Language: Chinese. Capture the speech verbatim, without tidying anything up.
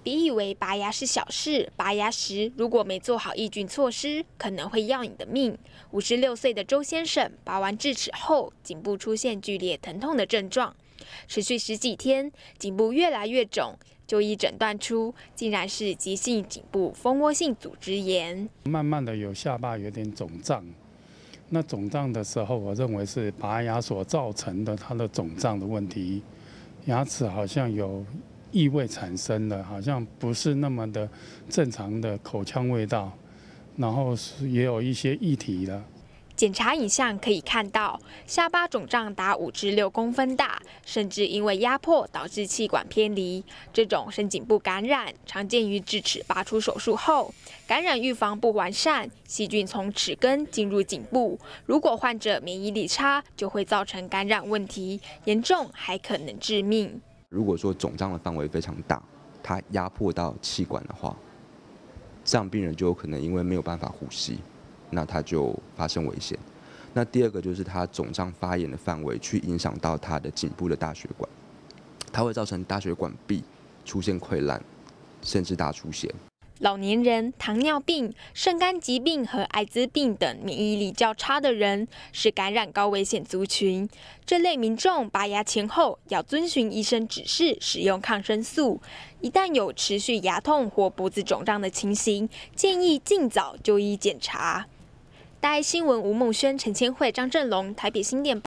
别以为拔牙是小事，拔牙时如果没做好抑菌措施，可能会要你的命。五十六岁的周先生拔完智齿后，颈部出现剧烈疼痛的症状，持续十几天，颈部越来越肿，就医诊断出竟然是急性颈部蜂窝性组织炎。 慢慢的有下巴有点肿胀，那肿胀的时候，我认为是拔牙所造成的，它的肿胀的问题，牙齿好像有异味产生了，好像不是那么的正常的口腔味道，然后也有一些液体了。 检查影像可以看到，下巴肿胀达五至六公分大，甚至因为压迫导致气管偏离。这种深颈部感染常见于智齿拔除手术后，感染预防不完善，细菌从齿根进入颈部。如果患者免疫力差，就会造成感染问题，严重还可能致命。 如果说肿胀的范围非常大，它压迫到气管的话，这样病人就有可能因为没有办法呼吸，那他就发生危险。那第二个就是它肿胀发炎的范围去影响到他的颈部的大血管，它会造成大血管壁出现溃烂，甚至大出血。 老年人、糖尿病、肾肝疾病和艾滋病等免疫力较差的人是感染高危险族群。这类民众拔牙前后要遵循医生指示使用抗生素。一旦有持续牙痛或脖子肿胀的情形，建议尽早就医检查。大爱新闻吴梦轩、陈千惠、张正龙，台北新店。